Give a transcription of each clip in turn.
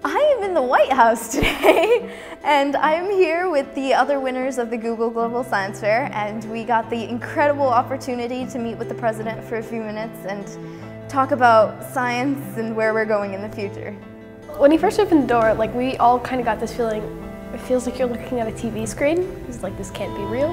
I am in the White House today, and I am here with the other winners of the Google Global Science Fair, and we got the incredible opportunity to meet with the president for a few minutes and talk about science and where we're going in the future. When you first opened the door, we all kind of got this feeling, it feels like you're looking at a TV screen. It's like, this can't be real.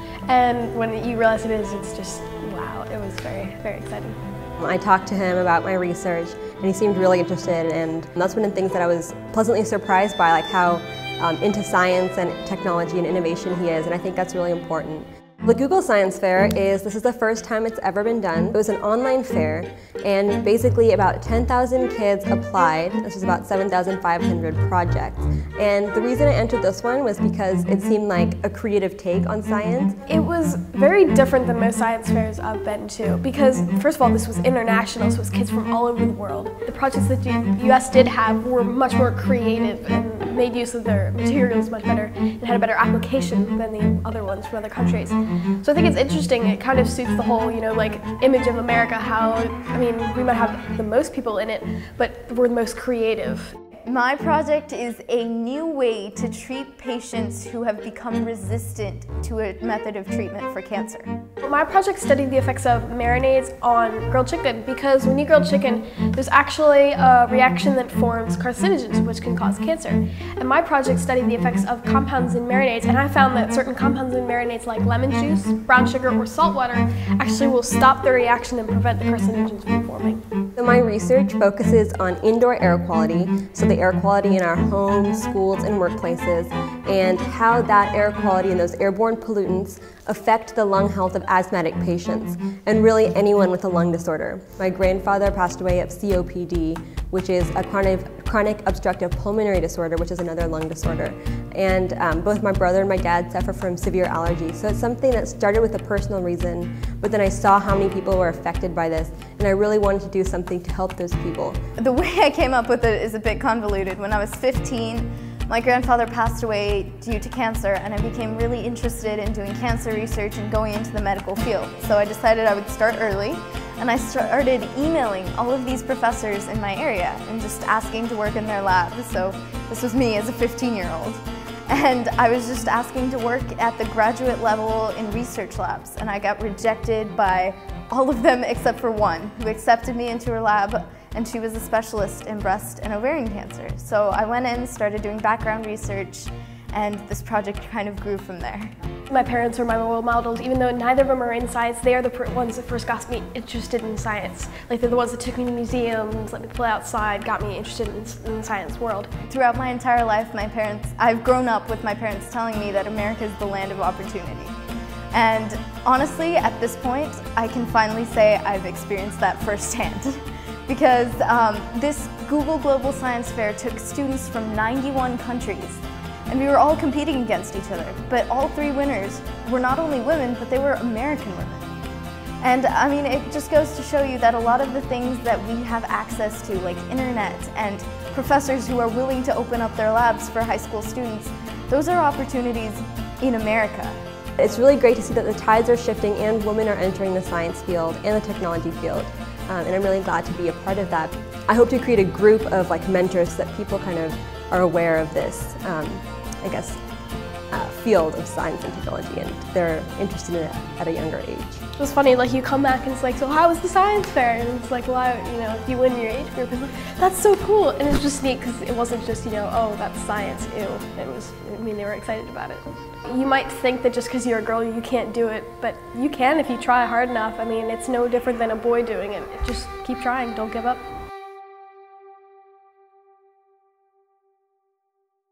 And when you realize it is, it's just, wow, it was very, very exciting. I talked to him about my research, and he seemed really interested, and that's one of the things that I was pleasantly surprised by, like how into science and technology and innovation he is, and I think that's really important. The Google Science Fair this is the first time it's ever been done. It was an online fair, and basically about 10,000 kids applied. This was about 7,500 projects. And the reason I entered this one was because it seemed like a creative take on science. It was very different than most science fairs I've been to, because first of all, this was international, so it was kids from all over the world. The projects that the US did have were much more creative and made use of their materials much better and had a better application than the other ones from other countries. So I think it's interesting, it kind of suits the whole, image of America, how, we might have the most people in it, but we're the most creative. My project is a new way to treat patients who have become resistant to a method of treatment for cancer. My project studied the effects of marinades on grilled chicken, because when you grill chicken, there's actually a reaction that forms carcinogens, which can cause cancer. And my project studied the effects of compounds in marinades, and I found that certain compounds in marinades like lemon juice, brown sugar, or salt water actually will stop the reaction and prevent the carcinogens from forming. So my research focuses on indoor air quality, so the air quality in our homes, schools, and workplaces, and how that air quality and those airborne pollutants affect the lung health of asthmatic patients, and really anyone with a lung disorder. My grandfather passed away of COPD, which is a chronic obstructive pulmonary disorder, which is another lung disorder. And both my brother and my dad suffer from severe allergies. So it's something that started with a personal reason, but then I saw how many people were affected by this, and I really wanted to do something to help those people. The way I came up with it is a bit convoluted. When I was 15, my grandfather passed away due to cancer, and I became really interested in doing cancer research and going into the medical field. So I decided I would start early, and I started emailing all of these professors in my area and just asking to work in their labs. So this was me as a 15-year-old. And I was just asking to work at the graduate level in research labs, and I got rejected by all of them except for one, who accepted me into her lab, and she was a specialist in breast and ovarian cancer. So I went in, started doing background research, and this project kind of grew from there. My parents are my role models. Even though neither of them are in science, they are the ones that first got me interested in science. They're the ones that took me to museums, let me play outside, got me interested in the science world. Throughout my entire life, I've grown up with my parents telling me that America is the land of opportunity. And honestly, at this point, I can finally say I've experienced that firsthand. Because this Google Global Science Fair took students from 91 countries, and we were all competing against each other. But all three winners were not only women, but they were American women. And it just goes to show you that a lot of the things that we have access to, like internet and professors who are willing to open up their labs for high school students, those are opportunities in America. It's really great to see that the tides are shifting and women are entering the science field and the technology field. And I'm really glad to be a part of that. I hope to create a group of mentors so that people kind of are aware of this, field of science and technology, and they're interested in it at a younger age. It was funny, you come back and it's like, so how was the science fair? And it's like, well, if you win your age group, it's like, that's so cool. And it's just neat because it wasn't just, oh, that's science, ew. It was, they were excited about it. You might think that just because you're a girl, you can't do it, but you can if you try hard enough. It's no different than a boy doing it. Just keep trying, don't give up.